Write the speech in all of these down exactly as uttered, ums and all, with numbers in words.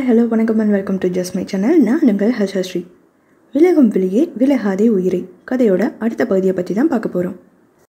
Hi hello வணக்கம் and welcome to just my channel. நான் உங்கள் ஹர்ஷஸ்ரீ. விலகும் விழியே விலகாதே உயிரை கதையோட அடுத்த பகுதியை பற்றி தான் பார்க்க போகிறோம்.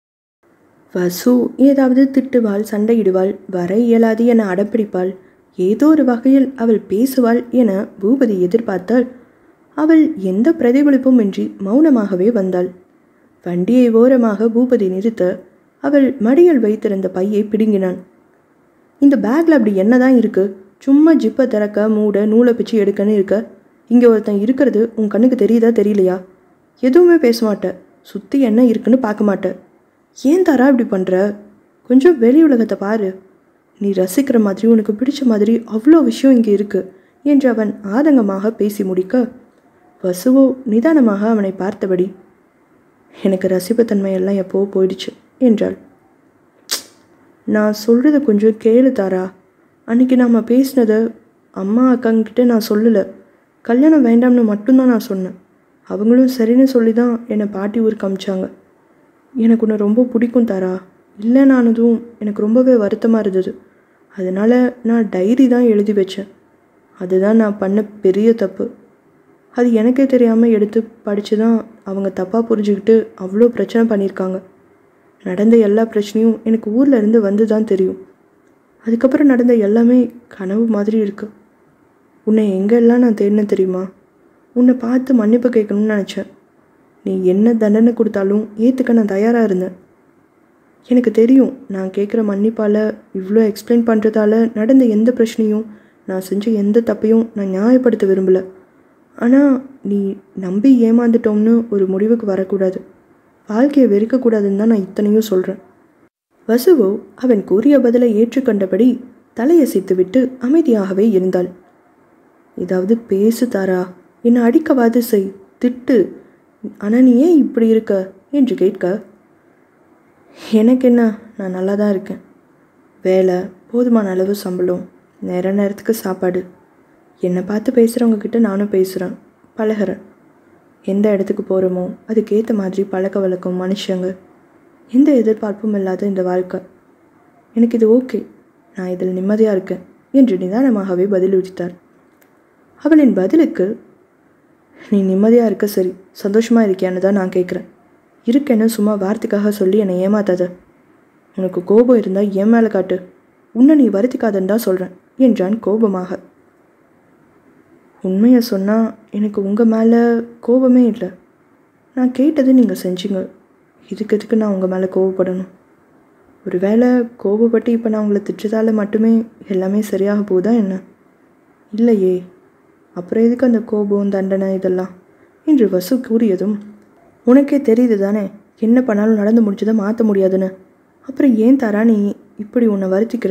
வசு ஏதாவது திட்டுவாள், சண்டையிடுவாள், வர இயலாது என அடம்பிடிப்பாள், ஏதோ ஒரு வகையில் அவள் பேசுவாள் என பூபதி எதிர்பார்த்தாள். அவள் எந்த பிரதிபலிப்பும் இன்றி மௌனமாகவே வந்தாள். வண்டியை ஓரமாக பூபதி நிறுத்த அவள் மடியில் வைத்திருந்த பையை பிடுங்கினான். இந்த பேக்கில் அப்படி என்ன தான் இருக்குது? சும்மா ஜிப்பை திறக்க மூட நூலை பிச்சு எடுக்கன்னு இருக்க. இங்கே ஒருத்தன் இருக்கிறது உன் கண்ணுக்கு தெரியுதா தெரியலையா? எதுவுமே பேச மாட்ட, சுற்றி என்ன இருக்குன்னு பார்க்க மாட்ட. ஏன் தாரா இப்படி பண்ணுற? கொஞ்சம் வெளி உலகத்தை பாரு. நீ ரசிக்கிற மாதிரி உனக்கு பிடிச்ச மாதிரி அவ்வளோ விஷயம் இங்கே இருக்குது என்று அவன் ஆதங்கமாக பேசி முடிக்க, வசுவோ நிதானமாக அவனை பார்த்தபடி, எனக்கு ரசிப்புத்தன்மையெல்லாம் எப்போ போயிடுச்சு என்றாள். நான் சொல்கிறது கொஞ்சம் கேளு தாரா. அன்றைக்கி நாம் பேசினதை அம்மா அக்காங்கிட்ட நான் சொல்லலை. கல்யாணம் வேண்டாம்னு மட்டும்தான் நான் சொன்னேன். அவங்களும் சரின்னு சொல்லி தான் என்னை பாட்டி ஊருக்கு அமிச்சாங்க. எனக்கு உன்னை ரொம்ப பிடிக்கும் தாரா. இல்லைனானதும் எனக்கு ரொம்பவே வருத்தமாக இருந்தது. அதனால் நான் டைரி தான் எழுதி வச்சேன். அதுதான் நான் பண்ண பெரிய தப்பு. அது எனக்கே தெரியாமல் எடுத்து படித்து தான் அவங்க தப்பாக புரிஞ்சுக்கிட்டு அவ்வளோ பிரச்சனை பண்ணியிருக்காங்க. நடந்த எல்லா பிரச்சனையும் எனக்கு ஊரில் இருந்து வந்து தான் தெரியும். அதுக்கப்புறம் நடந்த எல்லாமே கனவு மாதிரி இருக்குது. உன்னை எங்கெல்லாம் நான் தேடினேன் தெரியுமா? உன்னை பார்த்து மன்னிப்பு கேட்கணும்னு நினச்சேன். நீ என்ன தண்டனை கொடுத்தாலும் ஏற்றுக்க நான் தயாராக இருந்தேன். எனக்கு தெரியும், நான் கேட்குற மன்னிப்பால், இவ்வளோ எக்ஸ்பிளைன் பண்ணுறதால நடந்த எந்த பிரச்சனையும், நான் செஞ்ச எந்த தப்பையும் நான் நியாயப்படுத்த விரும்பலை. ஆனால் நீ நம்பி ஏமாந்துட்டோம்னு ஒரு முடிவுக்கு வரக்கூடாது. வாழ்க்கையை வெறுக்கக்கூடாதுன்னு தான் நான் இத்தனையும் சொல்கிறேன். வசுவோ அவன் கூறிய பதிலை ஏற்றுக்கொண்டபடி தலையசைத்துவிட்டு அமைதியாகவே இருந்தாள். ஏதாவது பேசு தாரா, என்னை அடிக்கவாது செய், திட்டு, ஆனால் நீ ஏன் இப்படி இருக்க என்று கேட்க, எனக்கு என்ன, நான் நல்லா தான் இருக்கேன். வேலை, போதுமான அளவு சம்பளம், நேர நேரத்துக்கு சாப்பாடு. என்னை பார்த்து பேசுகிறவங்க கிட்ட நானும் பேசுகிறேன், பழகிறேன். எந்த இடத்துக்கு போகிறோமோ அதுக்கேற்ற மாதிரி பழக்க வழக்கம், மனுஷங்க, எந்த எதிர்பார்ப்பும் இல்லாத இந்த வாழ்க்கை. எனக்கு இது ஓகே, நான் இதில் நிம்மதியாக இருக்கேன் என்று நிதானமாகவே பதிலளித்தார். அவளின் பதிலுக்கு, நீ நிம்மதியாக இருக்க சரி, சந்தோஷமாக இருக்கியான்னு தான் நான் கேட்குறேன். இருக்கேன்னு சும்மா வார்த்தைக்காக சொல்லி என்னை ஏமாத்தாத. உனக்கு கோபம் இருந்தால் என் மேலே காட்டு, உன்னை நீ வருத்திக்காதன்னு தான் சொல்கிறேன் என்றான் கோபமாக. உண்மையை சொன்னால் எனக்கு உங்கள் மேலே கோபமே இல்லை. நான் கேட்டது நீங்கள் செஞ்சீங்க. இதுக்கு எதுக்கு நான் உங்கள் மேலே கோபப்படணும்? ஒரு வேளை கோபப்பட்டு இப்போ நான் உங்களை திட்டுறதால மட்டுமே எல்லாமே சரியாக போகுதா என்ன? இல்லையே, அப்புறம் எதுக்கு அந்த கோபம், தண்டனை இதெல்லாம் என்று வசு கூறியதும், உனக்கே தெரியுது தானே என்ன பண்ணாலும் நடந்து முடிச்சதை மாற்ற முடியாதுன்னு. அப்புறம் ஏன் தாரா நீ இப்படி உன்னை வருத்திக்கிற?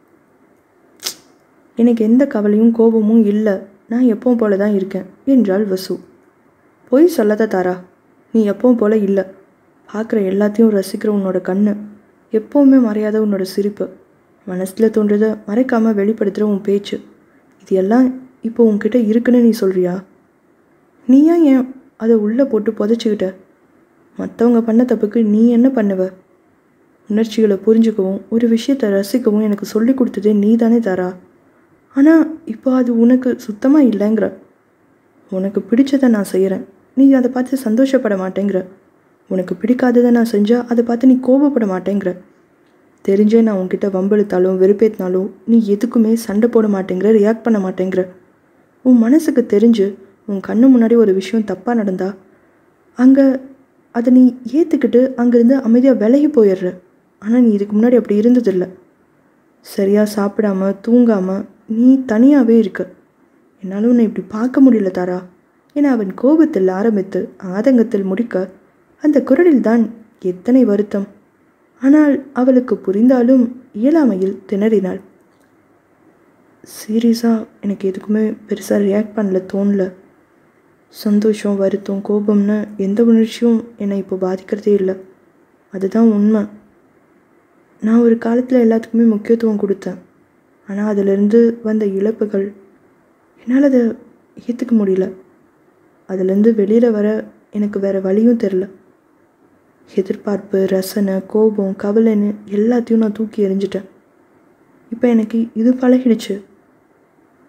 எனக்கு எந்த கவலையும் கோபமும் இல்லை, நான் எப்பவும் போல தான் இருக்கேன் என்றாள் வசு. பொய் சொல்லாத தாரா, நீ எப்பவும் போல இல்லை. பார்க்குற எல்லாத்தையும் ரசிக்கிற உன்னோட கண்ணு, எப்போவுமே மறையாத உன்னோட சிரிப்பு, மனசில் தோன்றதை மறைக்காமல் வெளிப்படுத்துகிற உன் பேச்சு, இது எல்லாம் இப்போ உன்கிட்ட இருக்குன்னு நீ சொல்கிறியா? நீயா ஏன் அதை உள்ளே போட்டு புதைச்சிக்கிட்ட? மற்றவங்க பண்ண தப்புக்கு நீ என்ன பண்ணுவ? உணர்ச்சிகளை புரிஞ்சுக்கவும் ஒரு விஷயத்தை ரசிக்கவும் எனக்கு சொல்லி கொடுத்ததே நீ தானே தாரா. ஆனால் இப்போ அது உனக்கு சுத்தமாக இல்லைங்கிற. உனக்கு பிடிச்சதை நான் செய்கிறேன், நீ அதை பார்த்து சந்தோஷப்பட மாட்டேங்கிற. உனக்கு பிடிக்காததை நான் செஞ்சால் அதை பார்த்து நீ கோபப்பட மாட்டேங்கிற. தெரிஞ்சே நான் உன்கிட்ட வம்பெழுத்தாலும் வெறுப்பேற்றினாலும் நீ எதுக்குமே சண்டை போட மாட்டேங்கிற, ரியாக்ட் பண்ண மாட்டேங்கிற. உன் மனசுக்கு தெரிஞ்சு உன் கண்ணு முன்னாடி ஒரு விஷயம் தப்பாக நடந்தா அங்கே அதை நீ ஏற்றுக்கிட்டு அங்கேருந்து அமைதியாக விலகி போயிடுற. ஆனால் நீ இதுக்கு முன்னாடி அப்படி இருந்ததில்லை. சரியாக சாப்பிடாம தூங்காமல் நீ தனியாகவே இருக்க. என்னால் உன்னை இப்படி பார்க்க முடியல தாரா என அவன் கோபத்தில் ஆரம்பித்து ஆதங்கத்தில் முடிக்க, அந்த குரலில்தான் எத்தனை வருத்தம். ஆனால் அவளுக்கு புரிந்தாலும் இயலாமையில் திணறினாள். சீரியஸாக எனக்கு எதுக்குமே பெருசாக ரியாக்ட் பண்ணல, தோணல. சந்தோஷம், வருத்தம், கோபம்னு எந்த உணர்ச்சியும் என்னை இப்போ பாதிக்கிறதே இல்லை. அதுதான் உண்மை. நான் ஒரு காலத்தில் எல்லாத்துக்குமே முக்கியத்துவம் கொடுத்தேன். ஆனால் அதிலிருந்து வந்த இழப்புகள் என்னால் அதை ஏற்றுக்க முடியல. அதுலேருந்து வெளியில் வர எனக்கு வேறு வழியும் தெரில. எதிர்பார்ப்பு, ரசனை, கோபம், கவலைன்னு எல்லாத்தையும் நான் தூக்கி எறிஞ்சிட்டேன். இப்போ எனக்கு இது பழகிடுச்சு.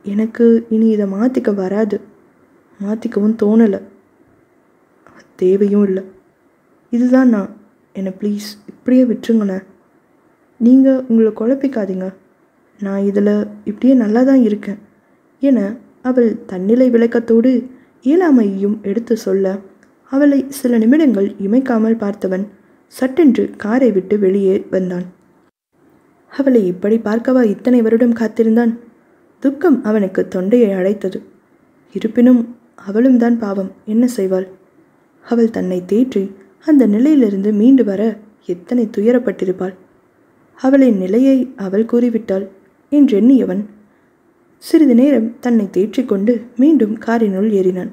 எனக்கு இனி இதை மாற்றிக்க வராது, மாற்றிக்கவும் தோணலை, தேவையும் இல்லை. இதுதான் நான். என்னை ப்ளீஸ் இப்படியே விட்டுருங்கண்ணே. நீங்கள் உங்களை குழப்பிக்காதீங்க. நான் இதில் இப்படியே நல்லா தான் இருக்கேன் என அவள் தன்னிலை விளக்கத்தோடு இயலாமையையும் எடுத்து சொல்ல, அவளை சில நிமிடங்கள் இமைக்காமல் பார்த்தவன் சட்டென்று காரை விட்டு வெளியே வந்தான். அவளை இப்படி பார்க்கவா இத்தனை வருடம் காத்திருந்தான்? துக்கம் அவனுக்கு தொண்டையை அடைத்தது. இருப்பினும் அவளும் தான் பாவம், என்ன செய்வாள்? அவள் தன்னை தேற்றி அந்த நிலையிலிருந்து மீண்டு வர எத்தனை துயரப்பட்டிருப்பாள். அவளின் நிலையை அவள் கூறிவிட்டாள் என்றெண்ணியவன் சிறிது நேரம் தன்னை தேற்றிக்கொண்டு மீண்டும் காரினுள் ஏறினான்.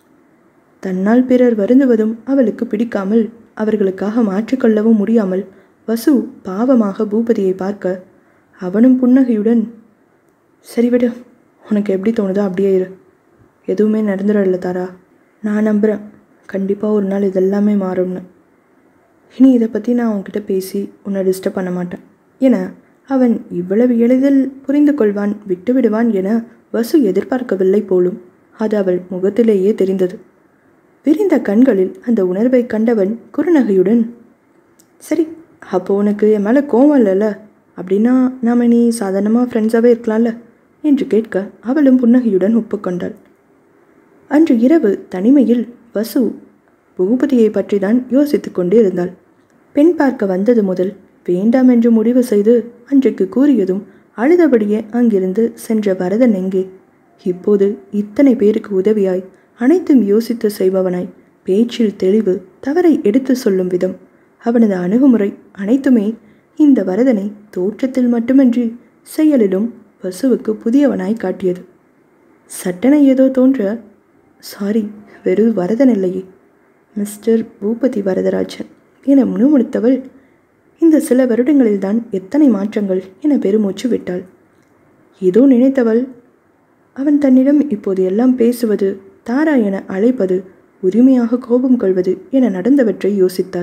தன்னால் பிறர் வருந்துவதும் அவளுக்கு பிடிக்காமல் அவர்களுக்காக மாற்றிக்கொள்ளவும் முடியாமல் வசு பாவமாக பூபதியை பார்க்க அவனும் புன்னகையுடன், சரிவிடு, உனக்கு எப்படி தோணுதோ அப்படியே இரு, எதுவுமே நடந்துடல தாரா, நான் நம்புகிறேன், கண்டிப்பாக ஒரு நாள் இதெல்லாமே மாறும்னு. இனி இதை பற்றி நான் உன்கிட்ட பேசி உன்னை டிஸ்டர்ப் பண்ண மாட்டேன் என அவன் இவ்வளவு எளிதில் புரிந்து கொள்வான், விட்டுவிடுவான் என வசு எதிர்பார்க்கவில்லை போலும். அது அவள் முகத்திலேயே தெரிந்தது. விரிந்த கண்களில் அந்த உணர்வை கண்டவன் குறுநகையுடன், சரி, அப்போ உனக்கு என் மேலே கோவம் இல்லைல்ல, அப்படின்னா நாம் நீ சாதாரணமாக ஃப்ரெண்ட்ஸாகவே இருக்கலாம்ல என்று கேட்க அவளும் புன்னகையுடன் ஒப்புக்கொண்டாள். அன்று இரவு தனிமையில் வசு பூபதியை பற்றி தான் யோசித்து கொண்டு இருந்தாள். பெண் பார்க்க வந்தது முதல் வேண்டாம் என்று முடிவு செய்து அன்றைக்கு கூறியதும் அழுதபடியே அங்கிருந்து சென்ற வரதன் எங்கே? இப்போது இத்தனை பேருக்கு உதவியாய் அனைத்தும் யோசித்து செய்பவனாய், பேச்சில் தெளிவு, தவறை எடுத்து சொல்லும் விதம், அவனது அணுகுமுறை அனைத்துமே இந்த வரதனை தோற்றத்தில் மட்டுமின்றி செயலிலும் வசுவுக்கு புதியவனாய் காட்டியது. சட்டென ஏதோ தோன்ற, சாரி, வெறும் வரதன் இல்லையே, மிஸ்டர் பூபதி வரதராஜன் என முணுமுணுத்தவள் இந்த சில வருடங்களில்தான் எத்தனை மாற்றங்கள் என பெருமூச்சு விட்டாள். ஏதோ நினைத்தவள் அவன் தன்னிடம் இப்போது எல்லாம் பேசுவது, தாரா என அழைப்பது, உரிமையாக கோபம் கொள்வது என நடந்தவற்றை யோசித்தாள்.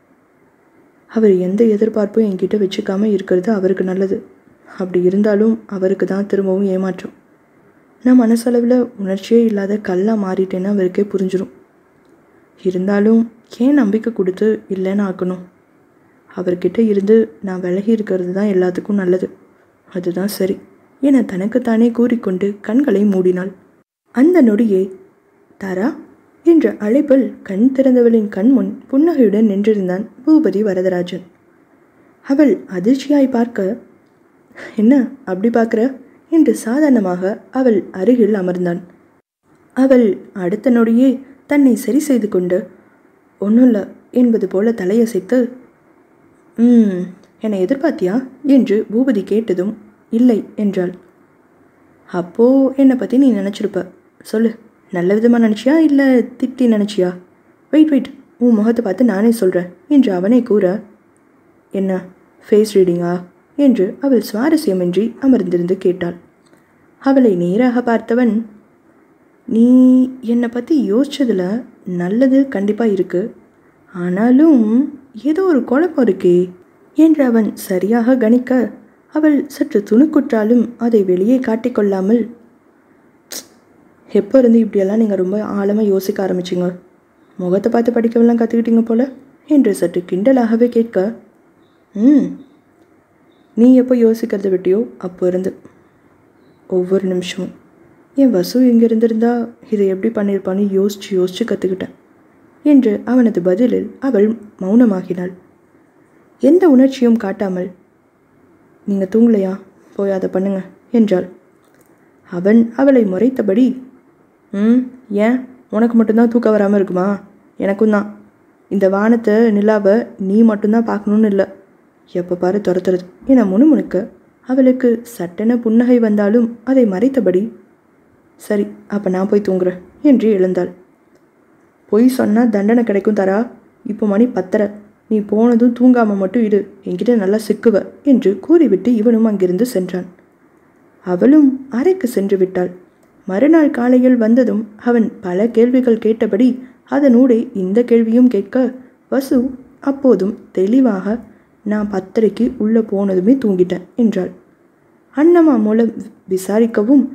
அவர் எந்த எதிர்பார்ப்பும் என்கிட்ட வச்சுக்காம இருக்கிறது அவருக்கு நல்லது. அப்படி இருந்தாலும் அவருக்கு தான் திரும்பவும் ஏமாற்றம். நான் மனசளவில் உணர்ச்சியே இல்லாத கல்லாக மாறிட்டேன்னு அவருக்கே புரிஞ்சிடும். இருந்தாலும் ஏன் நம்பிக்கை கொடுத்து இல்லைன்னு ஆக்கணும்? அவர்கிட்ட இருந்து நான் விலகி இருக்கிறது தான் எல்லாத்துக்கும் நல்லது, அதுதான் சரி என தனக்குத்தானே கூறிக்கொண்டு கண்களை மூடினாள். அந்த நொடியே தாரா என்ற அழைப்பில் கண் திறந்தவளின் கண் முன் புன்னகையுடன் நின்றிருந்தான் பூபதி வரதராஜன். அவள் அதிர்ச்சியாய் பார்க்க, என்ன அப்படி பார்க்குற என்று சாதாரணமாக அவள் அருகில் அமர்ந்தான். அவள் அடுத்த நொடியே தன்னை சரி செய்து கொண்டு, ஒன்றும் இல்லை என்பது போல தலையசைத்து, ம் என்னை எதிர்பார்த்தியா என்று பூபதி கேட்டதும் இல்லை என்றாள். அப்போ என்னை பற்றி நீ நினச்சிருப்ப, சொல்லு, நல்ல விதமாக நினச்சியா இல்லை திட்டி நினச்சியா? வெயிட் வெயிட் உன் முகத்தை பார்த்து நானே சொல்கிறேன் என்று அவனை கூற, என்ன ஃபேஸ் ரீடிங்கா என்று அவள் சுவாரஸ்யமின்றி அமர்ந்திருந்து கேட்டாள். அவளை நேராக பார்த்தவன், நீ என்னை பற்றி யோசிச்சதில் நல்லது கண்டிப்பாக இருக்குது, ஆனாலும் ஏதோ ஒரு குழப்பம் இருக்கே என்று அவன் சரியாக கணிக்க, அவள் சற்று துணுக்குற்றாலும் அதை வெளியே காட்டிக்கொள்ளாமல், எப்போ இருந்து இப்படியெல்லாம் நீங்கள் ரொம்ப ஆழமாக யோசிக்க ஆரம்பிச்சிங்க? முகத்தை பார்த்து படிக்கவெல்லாம் கற்றுக்கிட்டீங்க போல என்று சற்று கிண்டலாகவே கேட்க, ம் நீ எப்போ யோசிக்கிறத விட்டியோ அப்போ இருந்து ஒவ்வொரு நிமிஷமும் என் வசு இங்கே இருந்திருந்தா இதை எப்படி பண்ணியிருப்பான்னு யோசித்து யோசித்து கற்றுக்கிட்டேன் என்று அவனது பதிலில் அவள் மௌனமாகினாள். எந்த உணர்ச்சியும் காட்டாமல், நீங்கள் தூங்கலையா, போய் அதை பண்ணுங்க என்றாள். அவன் அவளை முறைத்தபடி, ம் ஏன் உனக்கு மட்டும்தான் தூக்கம் வராமல் இருக்குமா? எனக்கும் தான். இந்த வானத்தை நிலாவை நீ மட்டும்தான் பார்க்கணுன்னு இல்லை, எப்போ பாரு துரத்துறது என முணுமுணுக்க அவளுக்கு சட்டென புன்னகை வந்தாலும் அதை மறைத்தபடி, சரி அப்போ நான் போய் தூங்குறேன் என்று எழுந்தாள். பொய் சொன்னால் தண்டனை கிடைக்கும் தாரா, இப்போ மணி பத்தரை, நீ போனதும் தூங்காமல் மட்டும் இரு, என்கிட்ட நல்லா சிக்குவ என்று கூறிவிட்டு இவனும் அங்கிருந்து சென்றான். அவளும் அறைக்கு சென்று விட்டாள். மறுநாள் காலையில் வந்ததும் அவன் பல கேள்விகள் கேட்டபடி அதனூடே இந்த கேள்வியும் கேட்க, வசு அப்போதும் தெளிவாக, நான் பத்தரைக்கு உள்ளே போனதுமே தூங்கிட்டேன் என்றாள். அண்ணம்மா மூலம் விசாரிக்கவும்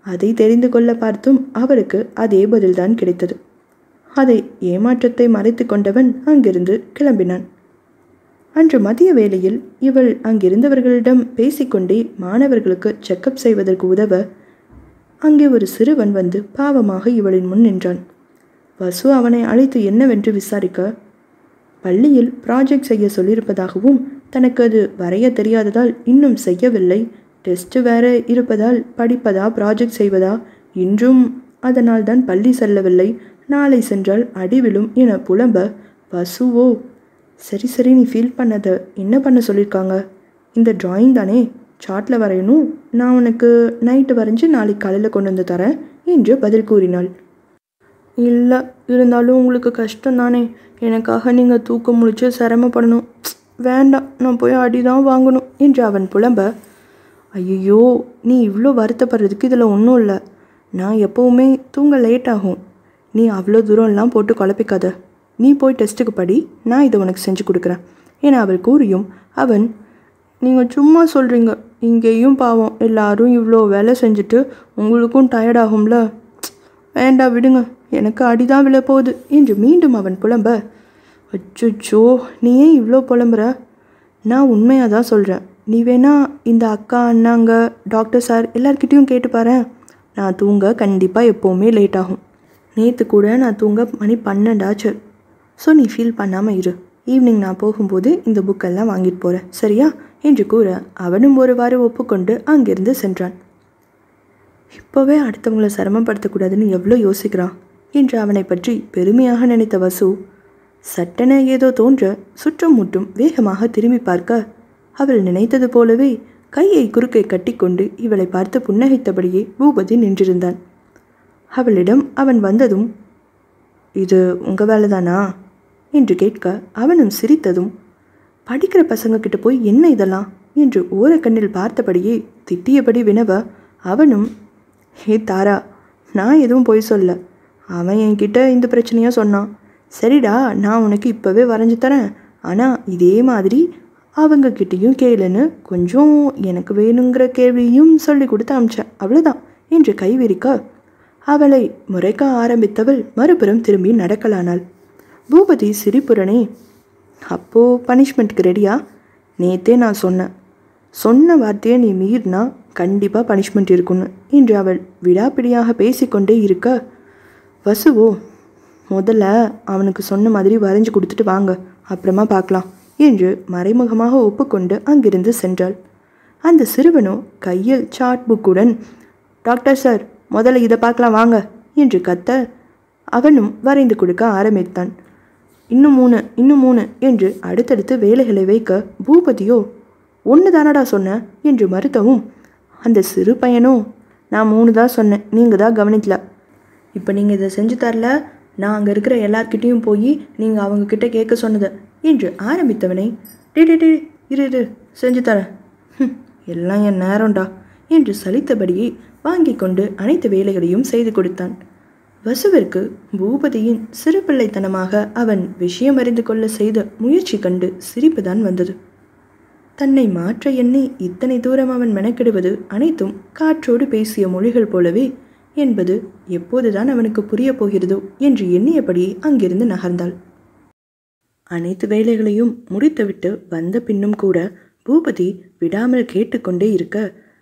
அதை தெரிந்து கொள்ள பார்த்தும் அவருக்கு அதே பதில்தான் கிடைத்தது. அதை ஏமாற்றத்தை மறைத்து கொண்டவன் அங்கிருந்து கிளம்பினான். அன்று மதிய வேளையில் இவள் அங்கிருந்தவர்களிடம் பேசிக்கொண்டே மாணவர்களுக்கு செக்கப் செய்வதற்கு உதவ அங்கே ஒரு சிறுவன் வந்து பாவமாக இவளின் முன் நின்றான். வசு அவனை அழைத்து என்னவென்று விசாரிக்க, பள்ளியில் ப்ராஜெக்ட் செய்ய சொல்லியிருப்பதாகவும் தனக்கு அது வரைய தெரியாததால் இன்னும் செய்யவில்லை, டெஸ்ட் வேற இருப்பதால் படிப்பதா ப்ராஜெக்ட் செய்வதா இன்றும் அதனால் தான் பள்ளி செல்லவில்லை, நாளை சென்றால் அடிவிலும் என புலம்ப, வசுவோ சரி சரி நீ ஃபீல் பண்ணதை என்ன பண்ண சொல்லியிருக்காங்க, இந்த டிராயிங் தானே சார்ட்டில் வரையணும், நான் உனக்கு நைட்டு வரைஞ்சி நாளைக்கு காலையில் கொண்டு வந்து தரேன் என்று பதில் கூறினாள். இல்லை, இருந்தாலும் உங்களுக்கு கஷ்டம் தானே, எனக்காக நீங்கள் தூக்கம் முடிச்சு சிரமப்படணும், வேண்டாம் நான் போய் அடிதான் வாங்கணும் என்று அவன் புலம்ப, ஐயோ நீ இவ்வளோ வருத்தப்படுறதுக்கு இதில் ஒன்றும் இல்லை, நான் எப்போவுமே தூங்க லேட் ஆகும், நீ அவ்வளோ தூரம்லாம் போட்டு குழப்பிக்காத, நீ போய் டெஸ்ட்டுக்கு படி, நான் இதை உனக்கு செஞ்சு கொடுக்குறேன் என அவள் கூறியும் அவன், நீங்கள் சும்மா சொல்கிறீங்க, இங்கேயும் பாவம் எல்லாரும் இவ்வளோ வேலை செஞ்சுட்டு உங்களுக்கும் டயர்டாகும்ல, வேண்டாம் விடுங்க, எனக்கு அடிதான் விழப்போகுது என்று மீண்டும் அவன் புலம்ப, அச்சோ நீ ஏன் இவ்வளோ புலம்புற, நான் உண்மையாக தான் சொல்கிறேன், நீ வேணா இந்த அக்கா அண்ணாங்க டாக்டர் சார் எல்லார்கிட்டையும் கேட்டு பாரு, நான் தூங்க கண்டிப்பாக எப்போவுமே லேட் ஆகும், நேற்று கூட நான் தூங்க மணி பன்னெண்டாச்சு, ஸோ நீ ஃபீல் பண்ணாமல் இரு, ஈவினிங் நான் போகும்போது இந்த புக்கெல்லாம் வாங்கிட்டு போகிறேன் சரியா என்று கூற அவனும் ஒருவாறு ஒப்புக்கொண்டு அங்கிருந்து சென்றான். இப்போவே அடுத்தவங்களை சிரமப்படுத்தக்கூடாதுன்னு எவ்வளோ யோசிக்கிறான் என்று அவனை பற்றி பெருமையாக நினைத்த வசு சட்டென ஏதோ தோன்ற சுற்றும் முற்றும் வேகமாக திரும்பி பார்க்க அவள் நினைத்தது போலவே கையை குறுக்கை கட்டிக்கொண்டு இவளை பார்த்து புன்னகைத்தபடியே பூபதி நின்றிருந்தான். அவளிடம் அவன் வந்ததும், இது உங்கள் வேலை தானா என்று கேட்க அவனும் சிரித்ததும், படிக்கிற பசங்க கிட்ட போய் என்ன இதெல்லாம் என்று ஓரக்கண்ணில் பார்த்தபடியே திட்டியபடி வினவ அவனும், ஹே தாரா, நான் எதுவும் போய் சொல்ல, அவன் என்கிட்ட இந்த பிரச்சனையாக சொன்னான், சரிடா நான் உனக்கு இப்போவே வரைஞ்சி தரேன், ஆனால் இதே மாதிரி அவங்கக்கிட்டேயும் கேளுன்னு கொஞ்சம் எனக்கு வேணுங்கிற கேள்வியும் சொல்லி கொடுத்து அமிச்சேன், அவ்வளோதான் என்று கைவிரிக்க அவளை முறைக்க ஆரம்பித்தவள் மறுபுறம் திரும்பி நடக்கலானாள். பூபதி சிரிப்புடனே, அப்போது பனிஷ்மெண்ட்டுக்கு ரெடியா, நேற்றே நான் சொன்னேன், சொன்ன வார்த்தையை நீ மீறினா கண்டிப்பாக பனிஷ்மெண்ட் இருக்குன்னு என்று அவள் விடாப்பிடியாக பேசிக்கொண்டே இருக்க, வசுவோ முதல்ல அவனுக்கு சொன்ன மாதிரி வரைஞ்சி கொடுத்துட்டு வாங்க, அப்புறமா பார்க்கலாம் என்று மறைமுகமாக ஒப்புக்கொண்டு அங்கிருந்து சென்றாள். அந்த சிறுவனோ கையில் சார்ட் புக்குடன், டாக்டர் சார் முதல்ல இதை பார்க்கலாம் வாங்க என்று கத்த அவனும் வரைந்து கொடுக்க ஆரம்பித்தான். இன்னும் மூணு இன்னும் மூணு என்று அடுத்தடுத்து வேலைகளை வைக்க பூபதியோ ஒன்று தானடா சொன்னேன் என்று மறுத்தவும் அந்த சிறு பையனோ, நான் மூணு தான் சொன்னேன், நீங்கள் தான் கவனிக்கல, இப்போ நீங்கள் இதை செஞ்சு தரல, நான் அங்கே இருக்கிற எல்லார்கிட்டையும் போய் நீங்கள் அவங்கக்கிட்ட கேட்க சொன்னது என்று ஆரம்பித்தவனை, டே டே டே இரு இரு செஞ்சு தரேன், எல்லாம் என் நேரம்டா என்று சலித்தபடியே வாங்கி கொண்டு அனைத்து வேலைகளையும் செய்து கொடுத்தான். வசுவிற்கு பூபதியின் சிறுபிள்ளைத்தனமாக அவன் விஷயம் அறிந்து கொள்ள செய்த முயற்சி கண்டு சிரிப்புதான் வந்தது. தன்னை மாற்ற எண்ணி இத்தனை தூரம் அவன் மெனக்கெடுவது அனைத்தும் காற்றோடு பேசிய மொழிகள் போலவே என்பது எப்போதுதான் அவனுக்கு புரிய போகிறதோ என்று எண்ணியபடியே அங்கிருந்து நகர்ந்தாள். அனைத்து வேலைகளையும் முடித்துவிட்டு வந்த பின்னும் கூட பூபதி விடாமல் கேட்டுக்கொண்டே இருக்க,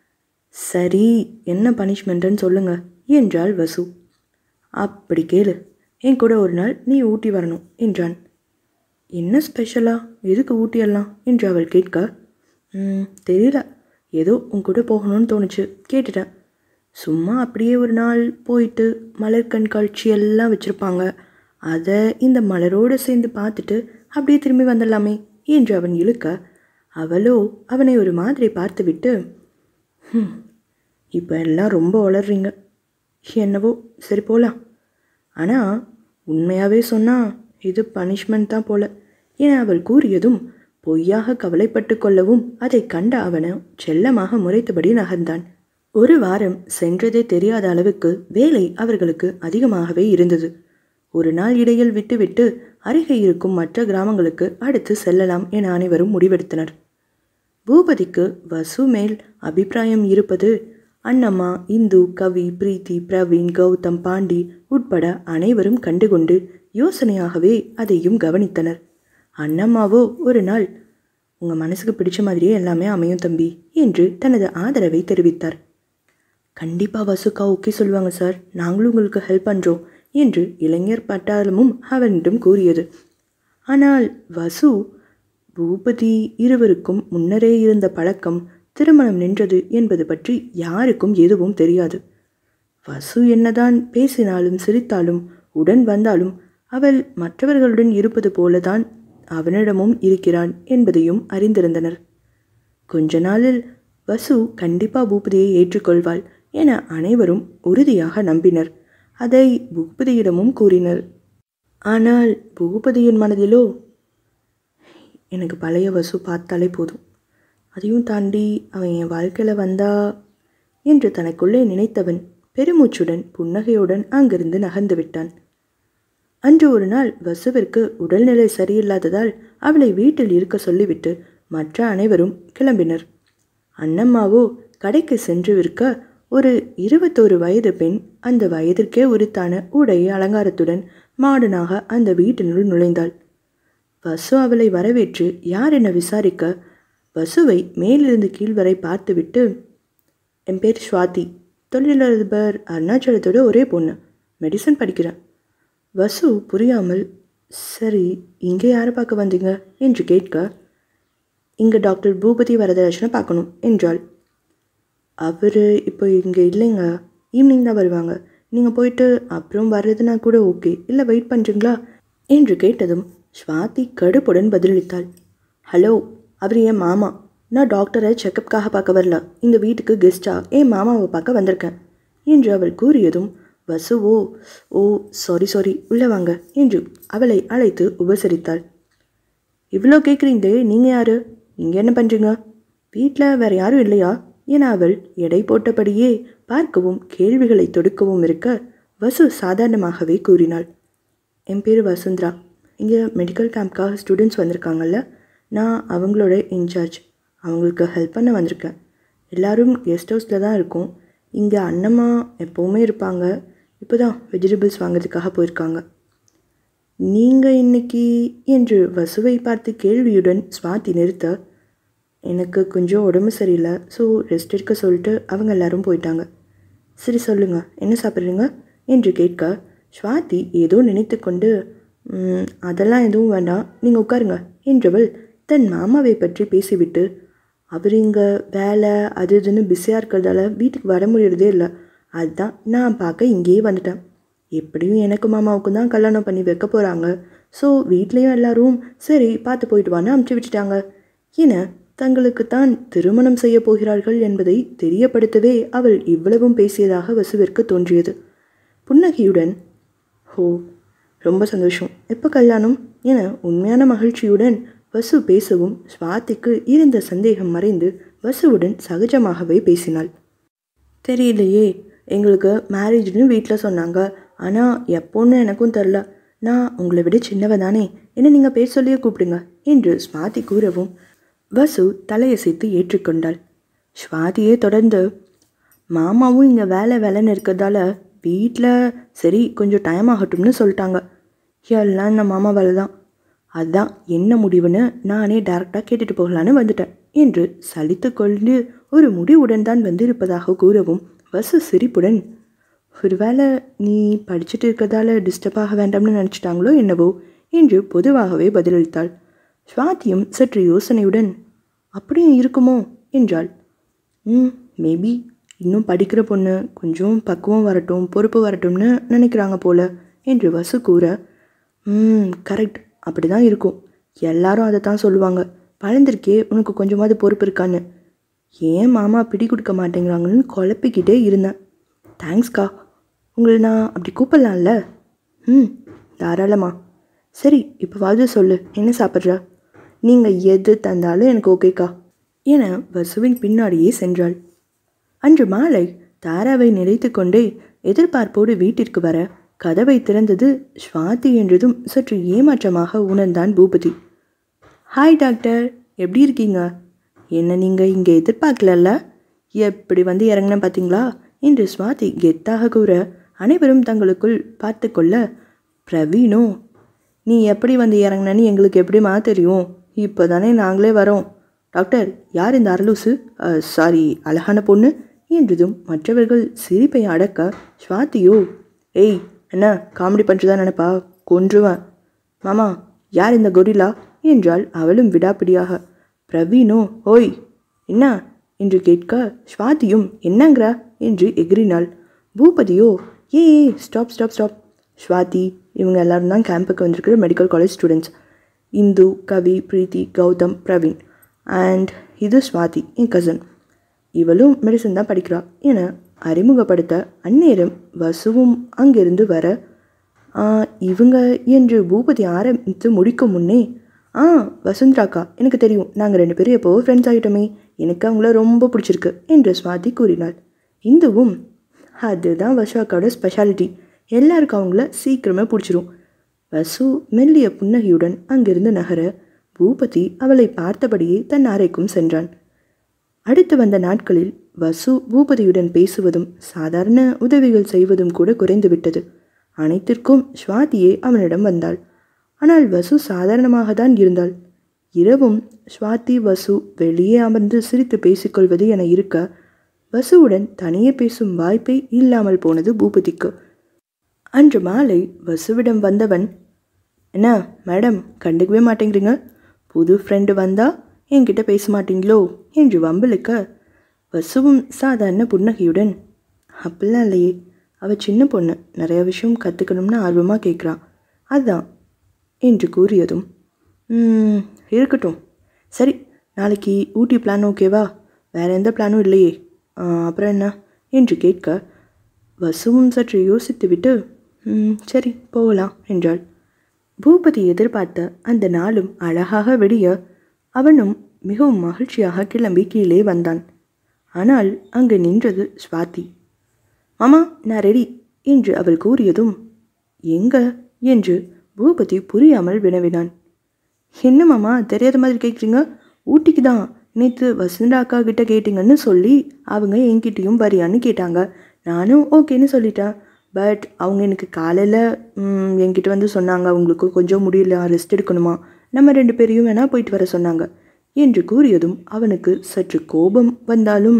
சரி என்ன பனிஷ்மெண்ட்டுன்னு சொல்லுங்க என்றாள் வசு. அப்படி கேளு, என் கூட ஒரு நாள் நீ ஊட்டி வரணும் என்றான். என்ன ஸ்பெஷலா, எதுக்கு ஊட்டியெல்லாம் என்று அவள் கேட்க, ம் தெரியல, ஏதோ உன் கூட போகணும்னு தோணுச்சு கேட்டுட்டேன், சும்மா அப்படியே ஒரு நாள் போயிட்டு மலர் கண்காட்சி எல்லாம் வச்சுருப்பாங்க, அதை இந்த மலரோடு சேர்ந்து பார்த்துட்டு அப்படியே திரும்பி வந்துடலாமே என்று அவன் இழுக்க அவளோ அவனை ஒரு மாதிரி பார்த்து விட்டு, ம் இப்போ எல்லாம் ரொம்ப வளர்றீங்க, என்னவோ சரி போகலாம், ஆனால் உண்மையாகவே சொன்னால் இது பனிஷ்மெண்ட் தான் போல என அவள் கூறியதும் பொய்யாக கவலைப்பட்டு கொள்ளவும் அதை கண்ட அவனை செல்லமாக முறைத்தபடி நகர்ந்தான். ஒரு வாரம் சென்றதே தெரியாத அளவுக்கு வேலை அவர்களுக்கு அதிகமாகவே இருந்தது. ஒரு நாள் இடையில் விட்டுவிட்டு அருகே இருக்கும் மற்ற கிராமங்களுக்கு அடுத்து செல்லலாம் என அனைவரும் முடிவெடுத்தனர். பூபதிக்கு வசு மேல் அபிப்பிராயம் இருப்பது அண்ணம்மா, இந்து, கவி, பிரீத்தி, பிரவீன், கௌதம், பாண்டி உட்பட அனைவரும் கண்டுகொண்டு யோசனையாகவே அதையும் கவனித்தனர். அண்ணம்மாவோ ஒரு நாள், உங்கள் மனசுக்கு பிடிச்ச மாதிரியே எல்லாமே அமையும் தம்பி என்று தனது ஆதரவை தெரிவித்தார். கண்டிப்பாக வசுக்கா ஓகே சொல்லுவாங்க சார், நாங்களும் உங்களுக்கு ஹெல்ப் பண்ணுறோம் என்று இளைஞர் பட்டாளமும் அவனிடம் கூறியது. ஆனால் வசு, பூபதி இருவருக்கும் முன்னரே இருந்த பழக்கம் திருமணம் நின்றது என்பது பற்றி யாருக்கும் எதுவும் தெரியாது. வசு என்னதான் பேசினாலும் சிரித்தாலும் உடன் வந்தாலும் அவள் மற்றவர்களுடன் இருப்பது போலதான் அவனிடமும் இருக்கிறான் என்பதையும் அறிந்திருந்தனர். கொஞ்ச நாளில் வசு கண்டிப்பா பூபதியை ஏற்றுக்கொள்வாள் என அனைவரும் உறுதியாக நம்பினர். அதை பூபதியிடமும் கூறினர். ஆனால் பூபதியின் மனதிலோ, எனக்கு பழைய வசு பார்த்தாலே போதும், அதையும் தாண்டி அவன் என் வாழ்க்கையில் வந்தா என்று தனக்குள்ளே நினைத்தவன் பெருமூச்சுடன் புன்னகையுடன் அங்கிருந்து நகர்ந்து விட்டான். அன்று ஒரு நாள் வசுவிற்கு உடல்நிலை சரியில்லாததால் அவளை வீட்டில் இருக்க சொல்லிவிட்டு மற்ற அனைவரும் கிளம்பினர். அண்ணம்மாவோ கடைக்கு சென்று விற்க ஒரு இருபத்தோரு வயது பெண் அந்த வயதிற்கே உரித்தான உடை அலங்காரத்துடன் மாடனாக அந்த வீட்டினுள் நுழைந்தாள். வசு அவளை வரவேற்று யார் என விசாரிக்க வசுவை மேலிருந்து கீழ் வரை பார்த்துவிட்டு, என் பேர் ஸ்வாதி, தொழிலதிபர் அருணாச்சலத்தோட ஒரே பொண்ணு, மெடிசன் படிக்கிறேன். வசு புரியாமல், சரி இங்கே யாரை பார்க்க வந்தீங்க என்று கேட்க, இங்கே டாக்டர் பூபதி வரதராஜனை பார்க்கணும் என்றாள். அவர் இப்போ இங்கே இல்லைங்க, ஈவினிங் தான் வருவாங்க, நீங்கள் போயிட்டு அப்புறம் வர்றதுனா கூட ஓகே, இல்லை வெயிட் பண்ணுறீங்களா என்று கேட்டதும் ஸ்வாதி கடுப்புடன் பதிலளித்தாள். ஹலோ, அவர் என் மாமா, நான் டாக்டரை செக்கப்காக பார்க்க வரல, இந்த வீட்டுக்கு கெஸ்டாக என் மாமாவை பார்க்க வந்திருக்கேன் என்று அவள் கூறியதும் வசுவோ, ஓ சாரி சாரி உள்ளே வாங்க என்று அவளை அழைத்து உபசரித்தாள். இவ்வளோ கேட்குறீங்களே, நீங்கள் யார், இங்கே என்ன பண்ணுறீங்க, வீட்டில் வேறு யாரும் இல்லையா என அவள் எடை போட்டபடியே பார்க்கவும் கேள்விகளை தொடுக்கவும் இருக்க வசு சாதாரணமாகவே கூறினாள். என் பேர் வசுந்தரா, இங்கே மெடிக்கல் கேம்ப்காக ஸ்டூடெண்ட்ஸ் வந்திருக்காங்கல்ல, நான் அவங்களோட இன்சார்ஜ், அவங்களுக்கு ஹெல்ப் பண்ண வந்திருக்கேன். எல்லோரும் கெஸ்ட் ஹவுஸில் தான் இருக்கோம். இங்கே அண்ணம்மா எப்போவுமே இருப்பாங்க, இப்போ தான் வெஜிடபிள்ஸ் வாங்கிறதுக்காக போயிருக்காங்க. நீங்கள் இன்னைக்கு என்று வசுவை பார்த்து கேள்வியுடன் ஸ்வாதி நிறுத்த, எனக்கு கொஞ்சம் உடம்பு சரியில்லை, ஸோ ரெஸ்ட் எடுக்க சொல்லிட்டு அவங்க எல்லாரும் போயிட்டாங்க. சரி சொல்லுங்கள், என்ன சாப்பிட்றீங்க என்று கேட்க ஸ்வாதி ஏதோ நினைத்து கொண்டு, அதெல்லாம் எதுவும் வேண்டாம், நீங்கள் உட்காருங்க என்றவள் தன் மாமாவை பற்றி பேசிவிட்டு, அவர் இங்கே வேலை அது இதுன்னு பிஸியாக இருக்கிறதால வீட்டுக்கு வர முடியறதே இல்லை, அதுதான் நான் பார்க்க இங்கேயே வந்துட்டேன். எப்படியும் எனக்கு மாமாவுக்கு தான் கல்யாணம் பண்ணி வைக்க போகிறாங்க, ஸோ வீட்லேயும் எல்லாரும் சரி பார்த்து போயிட்டு வான்னு அமுச்சு விட்டுட்டாங்க என தங்களுக்கு தான் திருமணம் செய்ய போகிறார்கள் என்பதை தெரியப்படுத்தவே அவள் இவ்வளவும் பேசியதாக வசுவிற்கு தோன்றியது. புன்னகையுடன், ஹோ ரொம்ப சந்தோஷம், எப்போ கல்யாணம் என உண்மையான மகிழ்ச்சியுடன் வசு பேசவும் ஸ்வாதிக்கு இருந்த சந்தேகம் மறைந்து வசுவுடன் சகஜமாகவே பேசினாள். தெரியலையே, எங்களுக்கு மேரேஜ்னு வீட்டில் சொன்னாங்க, ஆனால் எப்போன்னு எனக்கும் தெரில, நான் உங்களை விட சின்னவ தானே, என்ன நீங்கள் பேர் சொல்லியே கூப்பிடுங்க என்று ஸ்வாதி கூறவும் வசு தலையசைத்து ஏற்றுக்கொண்டாள். ஸ்வாதியே தொடர்ந்து, மாமாவும் இங்கே வேலை வேலைன்னு இருக்கிறதால வீட்டில் சரி கொஞ்சம் டைம் ஆகட்டும்னு சொல்லிட்டாங்க, எல்லாம் இந்த மாமா வேலை தான், அதுதான் என்ன முடிவுன்னு நானே டேரெக்டாக கேட்டுட்டு போகலான்னு வந்துட்டேன் என்று சலித்து கொண்டு ஒரு முடிவுடன் தான் வந்து இருப்பதாக கூறவும் வசு சிரிப்புடன், ஒருவேளை நீ படிச்சுட்டு இருக்கிறதால டிஸ்டர்ப் ஆக வேண்டாம்னு நினச்சிட்டாங்களோ என்னவோ என்று பொதுவாகவே பதிலளித்தாள். ஸ்வாதியும் சற்று யோசனையுடன், அப்படியும் இருக்குமோ என்றாள். ம் மேபி இன்னும் படிக்கிற பொண்ணு கொஞ்சம் பக்குவம் வரட்டும் பொறுப்பு வரட்டும்னு நினைக்கிறாங்க போல என்று வசு கூற, ம் கரெக்ட், அப்படி தான் இருக்கும், எல்லாரும் அதை தான் சொல்லுவாங்க, பழந்திருக்கே உனக்கு கொஞ்சமாவது பொறுப்பு இருக்கான்னு, ஏன் மாமா பிடி கொடுக்க மாட்டேங்கிறாங்கன்னு குழப்பிக்கிட்டே இருந்தேன். தேங்க்ஸ்க்கா, உங்களை நான் அப்படி கூப்பிடலாம்ல? ம் தாராளமா. சரி இப்போவாவது சொல்லு, என்ன சாப்பிட்ற, நீங்கள் எது தந்தாலும் எனக்கு ஓகேக்கா என வசுவின் பின்னாடியே சென்றாள். அன்று மாலை தாராவை நினைத்து கொண்டே எதிர்பார்ப்போடு வீட்டிற்கு வர கதவை திறந்தது ஸ்வாதி என்றதும் சற்று ஏமாற்றமாக உணர்ந்தான் பூபதி. ஹாய் டாக்டர், எப்படி இருக்கீங்க? என்ன நீங்கள் இங்கே எதிர்பார்க்கலல்ல? எப்படி வந்து இறங்கினேன் பார்த்தீங்களா என்று ஸ்வாதி கெத்தாக கூற அனைவரும் தங்களுக்குள் பார்த்து கொள்ள, பிரவீனோ, நீ எப்படி வந்து இறங்கினன்னு எங்களுக்கு எப்படிமா தெரியும்? இப்போ தானே நாங்களே வரோம். டாக்டர், யார் இந்த அரலூசு, சாரி அழகான பொண்ணு என்றதும் மற்றவர்கள் சிரிப்பை அடக்க ஸ்வாதியோ, ஏய் என்ன காமெடி பண்ணுறதா நினைப்பா, கொன்றுவேன். மாமா, யார் இந்த கொரில்லா என்றாள் அவளும் விடாப்பிடியாக. பிரவீனோ, ஓய் என்ன என்று கேட்க ஸ்வாதியும் என்னங்கிற என்று எகிரினாள். பூபதியோ, ஏ ஏ ஸ்டாப் ஸ்டாப் ஸ்டாப் ஸ்வாதி, இவங்க எல்லாரும் தான் கேம்புக்கு வந்திருக்கிற medical college students. Indhu, Kavi, Preethi, Gautam, Praveen and இது ஸ்வாதி என் கசன். இவளும் மெடிசன் தான் படிக்கிறா என அறிமுகப்படுத்த அந்நேரம் வசுவும் அங்கிருந்து வர, இவங்க என்று பூபதி ஆரம்பித்து முடிக்கும் முன்னே, ஆ வசுந்தராக்கா, எனக்கு தெரியும், நாங்கள் ரெண்டு பேரும் எப்போவோ ஃப்ரெண்ட்ஸ் ஆகிட்டோமே, எனக்கு அவங்கள ரொம்ப பிடிச்சிருக்கு என்று ஸ்வாதி கூறினாள். இந்துவும், அதுதான் வசு அக்காவோட ஸ்பெஷாலிட்டி, எல்லாருக்கும் அவங்கள சீக்கிரமே பிடிச்சிரும். வசு மெல்லிய புன்னகையுடன் அங்கிருந்து நகர பூபதி அவளை பார்த்தபடியே தன் அறைக்கும் சென்றான். அடுத்து வந்த நாட்களில் வசு பூபதியுடன் பேசுவதும் சாதாரண உதவிகள் செய்வதும் கூட குறைந்துவிட்டது. அனைத்திற்கும் ஸ்வாதியே அவனிடம் வந்தாள். ஆனால் வசு சாதாரணமாக தான் இருந்தாள். இரவும் ஸ்வாதி வசு வெளியே அமர்ந்து சிரித்து பேசிக்கொள்வது என இருக்க வசுவுடன் தனியே பேசும் வாய்ப்பே இல்லாமல் போனது பூபதிக்கு. அன்று மாலை வசுவிடம் வந்தவன், என்ன மேடம் கண்டுக்கவே மாட்டேங்கிறீங்க, புது ஃப்ரெண்டு வந்தா என்கிட்ட பேச மாட்டீங்களோ என்று வம்பலுக்க வசுவும் சாதாரண புன்னகையுடன், அப்படிலாம் இல்லையே, அவள் சின்ன பொண்ணு, நிறைய விஷயம் கற்றுக்கணும்னு ஆர்வமாக கேட்குறான், அதுதான் என்று கூறியதும், இருக்கட்டும், சரி நாளைக்கு ஊட்டி பிளான் ஓகேவா, வேறு எந்த பிளானும் இல்லையே, அப்புறம் என்ன என்று கேட்க வசுவும் சற்று யோசித்துவிட்டு, சரி போகலாம் என்றாள். பூபதி எதிர்பார்த்த அந்த நாளும் அழகாக விடிய அவனும் மிகவும் மகிழ்ச்சியாக கிளம்பி கீழே வந்தான். ஆனால் அங்கு நின்றது ஸ்வாதி. மாமா நான் ரெடி என்று அவள் கூறியதும், எங்க என்று பூபதி புரியாமல் வினவினான். என்ன மாமா தெரியாத மாதிரி கேட்குறீங்க, ஊட்டிக்கு தான், நேற்று வசுந்தரா அக்கா கிட்ட கேட்டிங்கன்னு சொல்லி அவங்க என்கிட்டையும் வரியான்னு கேட்டாங்க, நானும் ஓகேன்னு சொல்லிட்டேன். பட் அவங்க எனக்கு காலையில் என்கிட்ட வந்து சொன்னாங்க, அவங்களுக்கு கொஞ்சம் முடியல, ரெஸ்ட் எடுக்கணுமா, நம்ம ரெண்டு பேரையும் வேணால் போயிட்டு வர சொன்னாங்க என்று கூறியதும் அவனுக்கு சற்று கோபம் வந்தாலும்,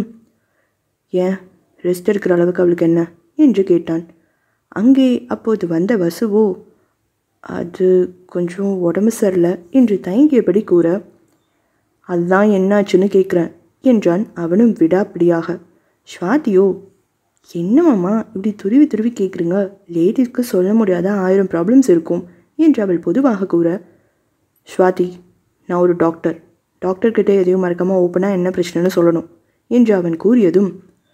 ஏன் ரெஸ்ட் எடுக்கிற அளவுக்கு அவளுக்கு என்ன என்று கேட்டான். அங்கே அப்போது வந்த வசுவோ, அது கொஞ்சம் உடம்பு சரியில்லை என்று தயங்கியபடி கூற, அதுதான் என்னாச்சுன்னு கேட்குறேன் என்றான் அவனும் விடாப்பிடியாக. ஸ்வாதியோ, என்னமாம்மா இப்படி துருவி துருவி கேட்குறீங்க, லேடிஸ்க்கு சொல்ல முடியாத ஆயிரம் ப்ராப்ளம்ஸ் இருக்கும் என்று அவள் பொதுவாக கூற, ஸ்வாதி நான் ஒரு டாக்டர், டாக்டர்கிட்ட எதையும் மறக்காமல் ஓப்பனாக என்ன பிரச்சனைன்னு சொல்லணும் என்று அவன் கூறியதும்,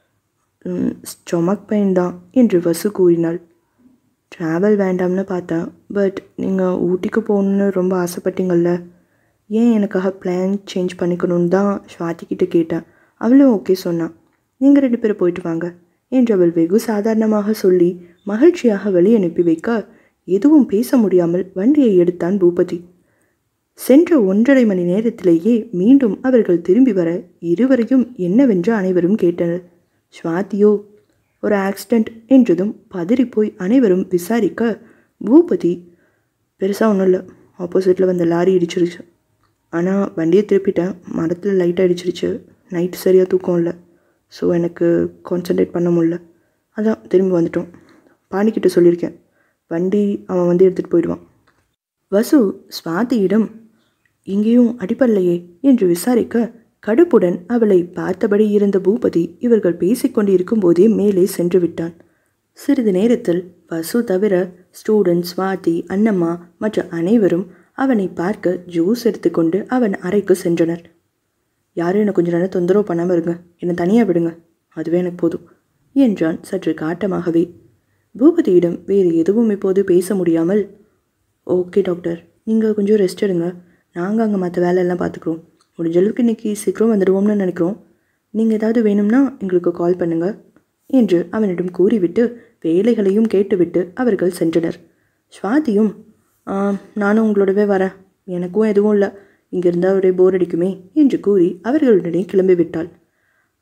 ஸ்டொமக் பெயின் தான் என்று வசு கூறினாள். ட்ராவல் வேண்டாம்னு பார்த்தேன், பட் நீங்கள் ஊட்டிக்கு போகணுன்னு ரொம்ப ஆசைப்பட்டீங்கள்ல, ஏன் எனக்காக பிளான் சேஞ்ச் பண்ணிக்கணுன்னு தான் ஸ்வாதிக்கிட்ட கேட்டேன், அவளும் ஓகே சொன்னான், நீங்கள் ரெண்டு பேரும் போயிட்டு வாங்க என்று அவள் வெகு சாதாரணமாக சொல்லி மகிழ்ச்சியாக வெளியே அனுப்பி வைக்க எதுவும் பேச முடியாமல் வண்டியை எடுத்தான் பூபதி. சென்ற ஒன்றரை மணி நேரத்திலேயே மீண்டும் அவர்கள் திரும்பி வர இருவரையும் என்னவென்று அனைவரும் கேட்டனர். ஸ்வாதியோ, ஒரு ஆக்சிடெண்ட் என்றதும் பதறிப்போய் அனைவரும் விசாரிக்க பூபதி, பெருசாக ஒன்றும் இல்லை, ஆப்போசிட்டில் வந்த லாரி இடிச்சிருச்சு, ஆனால் வண்டியை திருப்பிட்டேன், மரத்தில் லைட்டாக இடிச்சிருச்சு, நைட்டு சரியாக தூக்கம் இல்லை, ஸோ எனக்கு கான்சன்ட்ரேட் பண்ண முடியல, அதான் திரும்பி வந்துட்டோம், பாண்டிக்கிட்ட சொல்லியிருக்கேன், வண்டி அவன் வந்து எடுத்துகிட்டு போயிடுவான். வசு ஸ்வாதியிடம், இங்கேயும் அடிப்படலையே என்று விசாரிக்க கடுப்புடன் அவளை பார்த்தபடி இருந்த பூபதி இவர்கள் பேசிக்கொண்டு இருக்கும்போதே மேலே சென்று விட்டான். சிறிது நேரத்தில் வசு தவிர ஸ்டூடெண்ட், ஸ்வாதி, அண்ணம்மா மற்ற அனைவரும் அவனை பார்க்க ஜூஸ் எடுத்துக்கொண்டு அவன் அறைக்கு சென்றனர். யாரும் என்னை கொஞ்சம் நேரம் தொந்தரவு பண்ணாமல் இருங்க, என்னை தனியாக விடுங்க, அதுவே எனக்கு போதும் என்றான் சற்று காட்டமாகவே. பூபதியிடம் வேறு எதுவும் இப்போது பேச முடியாமல், ஓகே டாக்டர், நீங்கள் கொஞ்சம் ரெஸ்ட் எடுங்க, நாங்கள் அங்கே மற்ற வேலையெல்லாம் பார்த்துக்குறோம், முடிஞ்ச அளவுக்கு இன்றைக்கி சீக்கிரம் வந்துடுவோம்னு நினைக்கிறோம், நீங்கள் ஏதாவது வேணும்னா எங்களுக்கு கால் பண்ணுங்கள் என்று அவனிடம் கூறிவிட்டு வேலைகளையும் கேட்டுவிட்டு அவர்கள் சென்றனர். ஸ்வாதியும், நானும் உங்களோடவே வரேன், எனக்கும் எதுவும் இல்லை, இங்கே இருந்தால் ஒரே போர் அடிக்குமே என்று கூறி அவர்களுடனே கிளம்பிவிட்டாள்.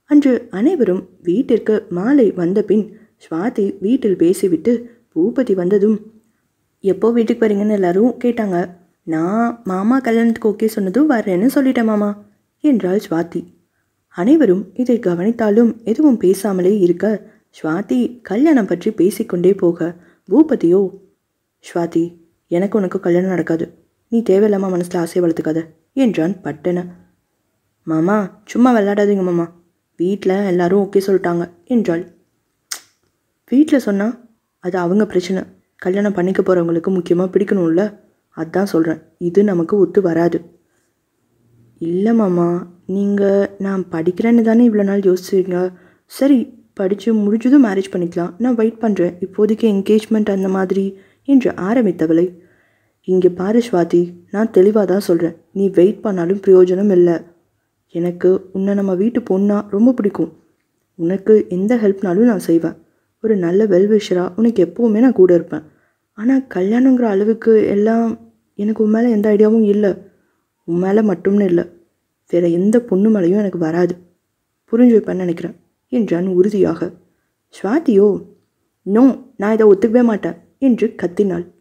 அன்று அனைவரும் வீட்டிற்கு மாலை வந்த பின் ஸ்வாதி வீட்டில் பேசிவிட்டு பூபதி வந்ததும் எப்போ வீட்டுக்கு வரீங்கன்னு எல்லாரும் கேட்டாங்க. நான் மாமா கல்யாணத்துக்கு ஓகே சொன்னதும் வரேன்னு சொல்லிட்டேன் மாமா என்றாள் ஸ்வாதி. அனைவரும் இதை கவனித்தாலும் எதுவும் பேசாமலே இருக்க ஸ்வாதி கல்யாணம் பற்றி பேசிக்கொண்டே போக பூபதியோ, ஸ்வாதி எனக்கு உனக்கு கல்யாணம் நடக்காது, நீ தேவையில்லாமல் மனசில் ஆசையை வளர்த்துக்காத என்றான் பட்டன. மாமா சும்மா விளையாடாதீங்க மாமா, வீட்டில் எல்லாரும் ஓகே சொல்லிட்டாங்க என்றாள். வீட்டில் சொன்னால் அது அவங்க பிரச்சனை, கல்யாணம் பண்ணிக்க போகிறவங்களுக்கு முக்கியமாக பிடிக்கணும்ல, அதான் சொல்கிறேன், இது நமக்கு ஒத்து வராது. இல்லை மாமா, நீங்கள் நான் படிக்கிறேன்னு தானே இவ்வளோ நாள் யோசிச்சிங்க. சரி படித்து முடிஞ்சதும் மேரேஜ் பண்ணிக்கலாம், நான் வெயிட் பண்ணுறேன், இப்போதைக்கு என்கேஜ்மெண்ட் அந்த மாதிரி என்று ஆரம்பித்தவளை, இங்கே பாரு ஸ்வாதி, நான் தெளிவாக தான் சொல்கிறேன், நீ வெயிட் பண்ணாலும் பிரயோஜனம் இல்லை. எனக்கு உன்னை நம்ம வீட்டு பொண்ணா ரொம்ப பிடிக்கும், உனக்கு எந்த ஹெல்ப்னாலும் நான் செய்வேன், ஒரு நல்ல வெல்விஷராக உனக்கு எப்போவுமே நான் கூட இருப்பேன். ஆனால் கல்யாணங்கிற அளவுக்கு எல்லாம் எனக்கு உன் மேலே எந்த ஐடியாவும் இல்லை, உன் மேலே மட்டும்னு இல்லை, வேறு எந்த பொண்ணு மேலேயும் எனக்கு வராது, புரிஞ்சு வைப்பேன்னு நினைக்கிறேன் என்றான் உறுதியாக. ஸ்வாதியோ, நோ நான் இதை ஒத்துக்கவே மாட்டேன் என்று கத்தினாள்.